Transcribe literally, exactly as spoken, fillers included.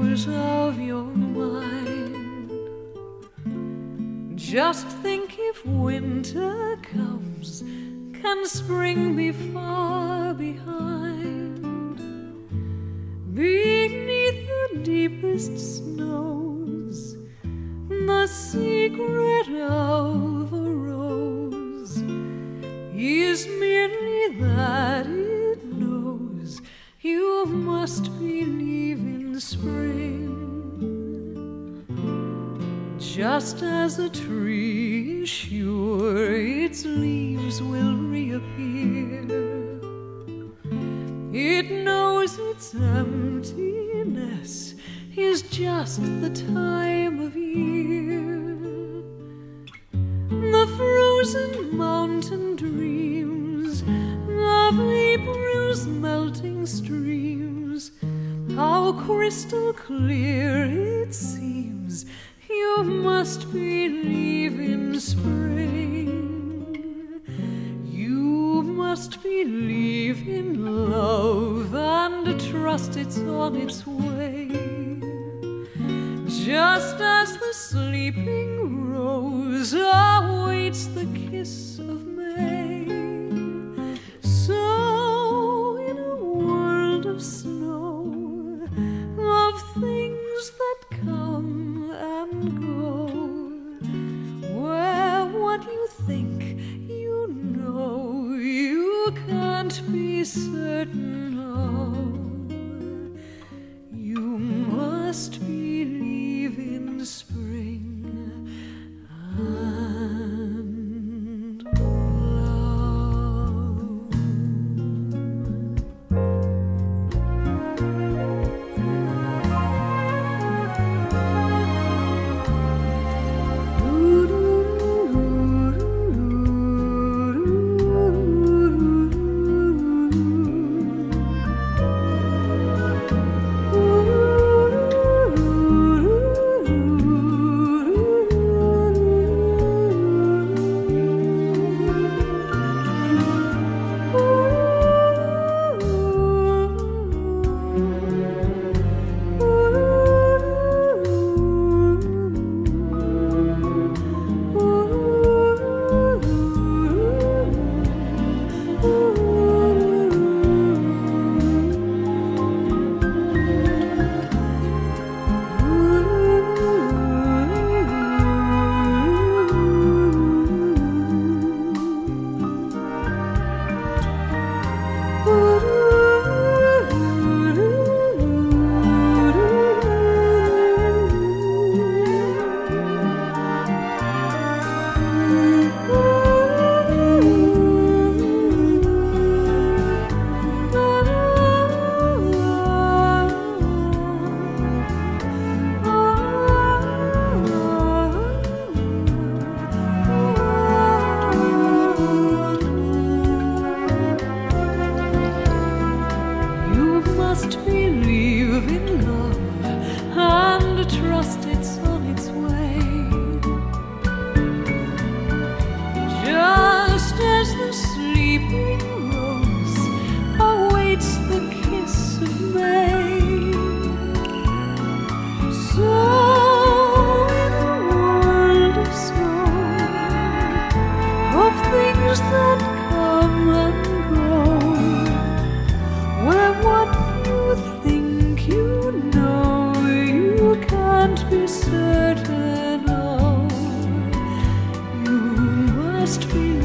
rose of your mind. Just think if winter comes, can spring be far behind? Beneath the deepest snows, the secret of a rose is merely that it knows you must believe in spring. Just as a tree is sure its leaves will reappear, it knows its emptiness is just the time of year. The frozen mountain dreams of April's melting streams, how crystal clear it seems you must believe in spring. You must believe in love and trust it's on its way. Just as the sleeping rose awaits the kiss of May, so in a world of snow, of things that come and go, where what you think you know you can't be certain of, you must believe in spring and love. Be certain of, you must be